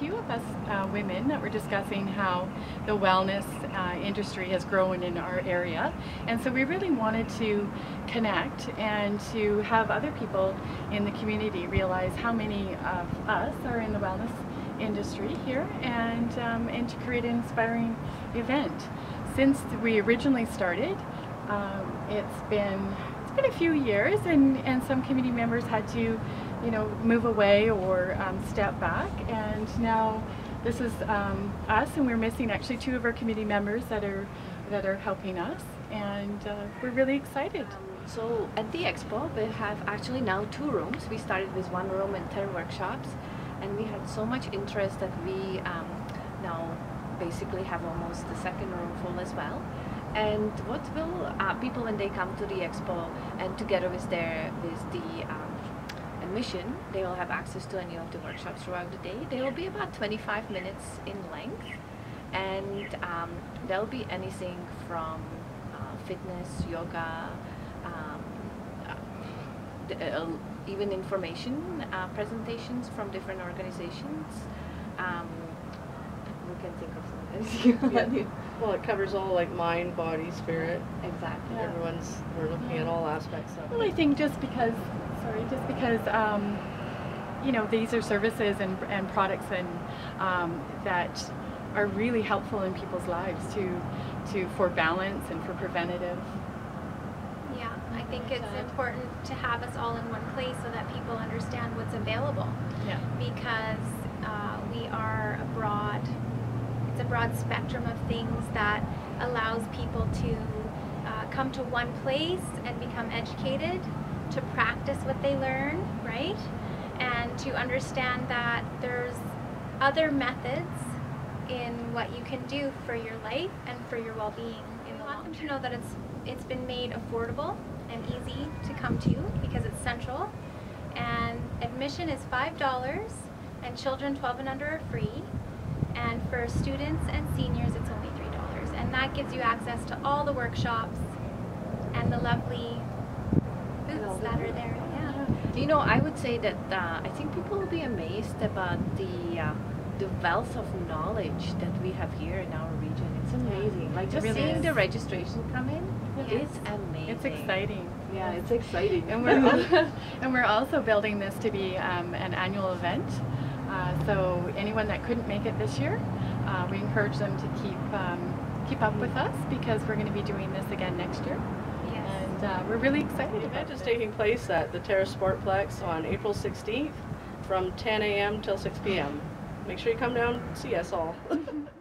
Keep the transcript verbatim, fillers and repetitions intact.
few of us uh, women that were discussing how the wellness uh, industry has grown in our area, and so we really wanted to connect and to have other people in the community realize how many of us are in the wellness industry here, and um, and to create an inspiring event. Since we originally started, um, it's been it's been a few years, and and some community members had to, you know, move away or um, step back, and now this is um, us, and we're missing actually two of our committee members that are that are helping us, and uh, we're really excited. Um, so at the Expo, we have actually now two rooms. We started with one room and ten workshops, and we had so much interest that we um, now basically have almost the second room full as well. And what will uh, people, when they come to the Expo and together with their with the um, admission, they will have access to any of the workshops throughout the day. They will be about twenty-five minutes in length, and um, there'll be anything from uh, fitness, yoga, um, uh, even information uh, presentations from different organizations. Um, we can think of something. Yeah. Well, it covers all, like, mind, body, spirit. Exactly. Yeah. Everyone's, we're looking at all aspects of it. Well, I think just because, sorry, just because, um, you know, these are services and, and products and um, that are really helpful in people's lives to, to for balance and for preventative. Yeah, I think it's important to have us all in one place so that people understand what's available. Yeah. Because uh, we are a broad, it's a broad spectrum of things that allows people to uh, come to one place and become educated, to practice what they learn, right? And to understand that there's other methods in what you can do for your life and for your well-being. We want them to know that it's it's been made affordable and easy to come to because it's central, and admission is five dollars, and children twelve and under are free, and for students and seniors it's only three dollars, and that gives you access to all the workshops and the lovely booths that are there. Yeah. You know, I would say that uh, I think people will be amazed about the uh, the wealth of knowledge that we have here in our region. It's amazing. Like just really seeing is. the registration come in, Yes. it's amazing. It's exciting. Yeah, it's exciting. And we're, and we're also building this to be um, an annual event. Uh, so anyone that couldn't make it this year, uh, we encourage them to keep um, keep up with us, because we're going to be doing this again next year. Yes. And uh, we're really excited The about event is this. taking place at the Terrace Sportplex on April sixteenth from ten A M till six P M Make sure you come down and see us all.